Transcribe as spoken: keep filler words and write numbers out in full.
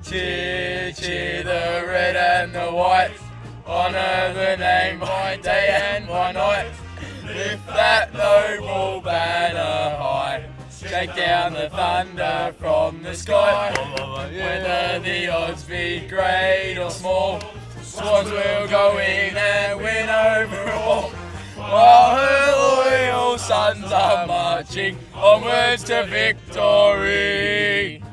Cheer, cheer the red and the white, honour the name by day and by night. Lift that noble banner high, shake down the thunder from the sky. Whether the odds be great or small, Swans will go in and win overall. While her loyal sons are marching onwards to victory.